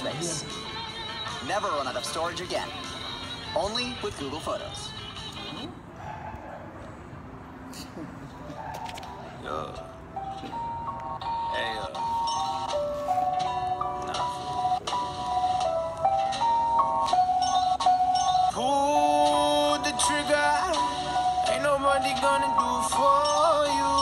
space. Never run out of storage again. Only with Google Photos. Yo. Hey, Pull the trigger. Ain't nobody gonna do for you.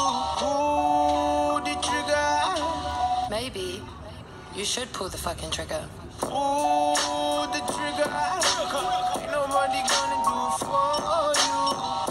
Pull the trigger. Maybe you should pull the fucking trigger. Pull the trigger. Ain't nobody gonna do for you.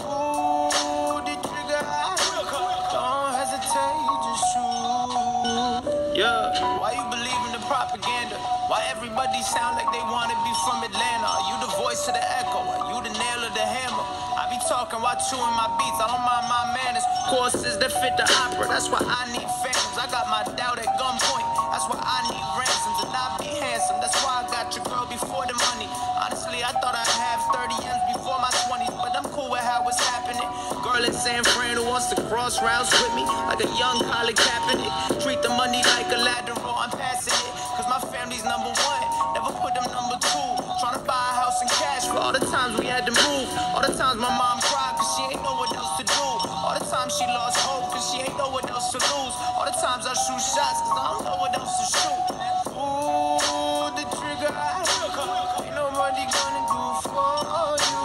Pull the trigger. Don't hesitate, just shoot. Yeah. Why you believe in the propaganda? Why everybody sound like they wanna be from Atlanta? Are you the voice of the echo? Are you the nail of the hammer? I be talking while chewing my beats. I don't mind my manners. Courses that fit the opera. That's why I need phantoms. I got my doubt at gunpoint. That's why I need ransoms and I be handsome. That's why I got your girl before the money. Honestly, I thought I'd have 30 M's before my 20s, but I'm cool with how it's happening. Girl in San Fran who wants to cross routes with me like a young Colin Kaepernick. Treat the money like a lateral. I'm passing it, cause my family's number one. Never put them number two. Trying to buy a house in cash for all the times we had to move. All the times my mom cried cause she ain't know what else to do. All the times she lost hope cause she ain't know what else to lose. All the times I shoot shots cause I don't know what else to shoot. Ooh, the trigger. Ain't nobody gonna do for you.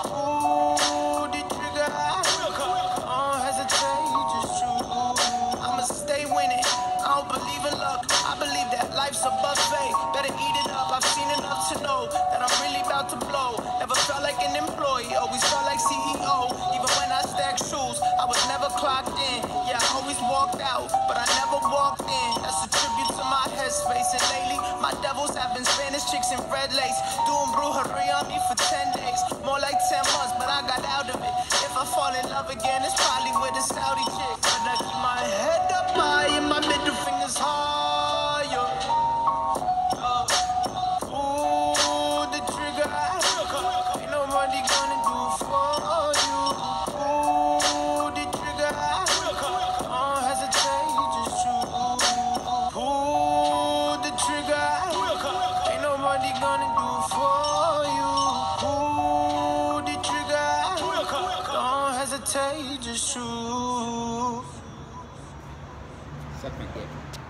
Ooh, the trigger. Don't hesitate, just shoot. I'ma stay winning. I don't believe in luck. I believe that life's a buffet. Better eat it up. I've seen enough to know that I'm really about to blow. Never felt like an employee, always felt like CEO. Even when I stacked shoes, I was never clocked in. Yeah, I always walked out, but I never walked in. That's a tribute to my headspace. And lately, my devils have been Spanish chicks in red lace, doing brujeria on me for 10 days. More like 10 months, but I got out of it. If I fall in love again, it's probably with a Saudi chick. But I keep my head up high and my middle finger's higher. Pull the trigger. Ain't nobody gonna do for you. Pull the trigger. Don't hesitate, just shoot. Pull the trigger. Ain't nobody gonna do for you. Pull the trigger. Don't hesitate, just shoot. Suck my dick.